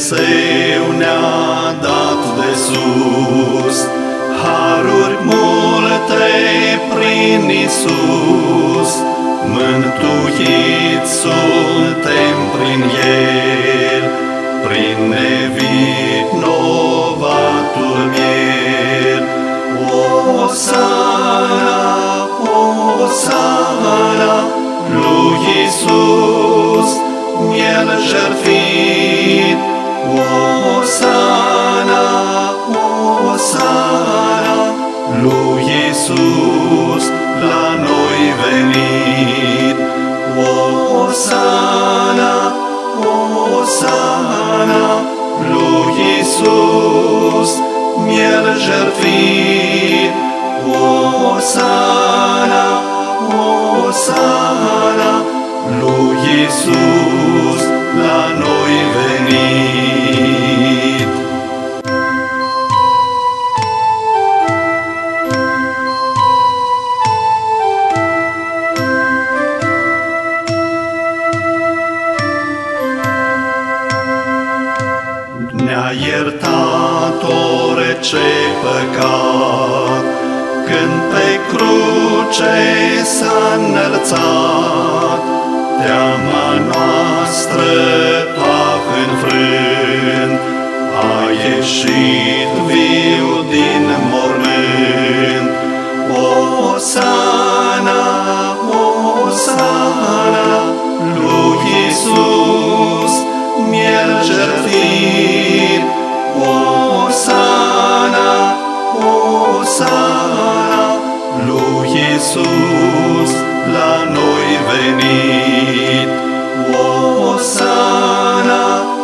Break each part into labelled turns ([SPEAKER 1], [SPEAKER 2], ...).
[SPEAKER 1] Dumnezeu ne-a dat de sus haruri multe prin Iisus, mântuiți suntem prin El, prin nevinovatul miel. Osana, Osana, lui Iisus, miel jertfit. Osana, Osana, lui Iisus, la noi venit. Osana, Osana, lui Iisus, miel jertfit. Osana, Osana, lui Iisus, la noi venit. Ne-a iertat orice păcat, când pe cruce s-a înălțat. Teama noastră a înfrânt, a ieșit viu din mormânt. Osana, Osana, lui Iisus, miel jertfit. Osana, Osana, lui Iisus, la noi venit. Osana,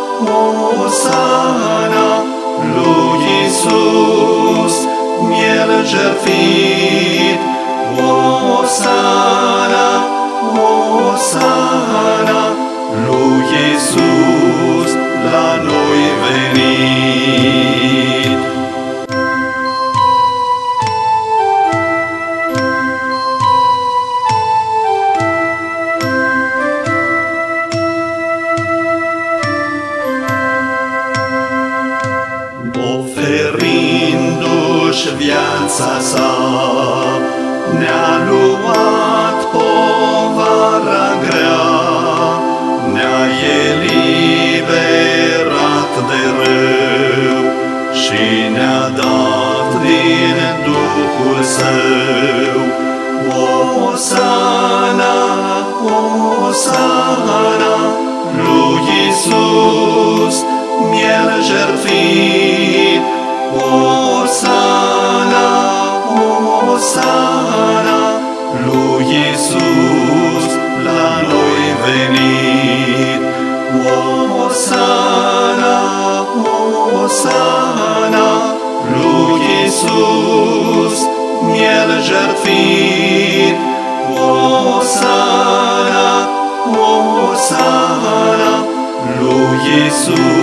[SPEAKER 1] Osana, lui Iisus, miel jertfit. Osana, Osana, lui Iisus, la noi venit. Oferindu-și viața sa, ne-a luat povara grea, ne-a eliberat de rău și ne-a dat din Duhul Său. Osana, Osana, lui Iisus, miel jertfit. Osana, Osana, lui Iisus, la noi venit. Osana, Osana, lui Iisus, miel jertfit. Osana, Osana, lui Iisus.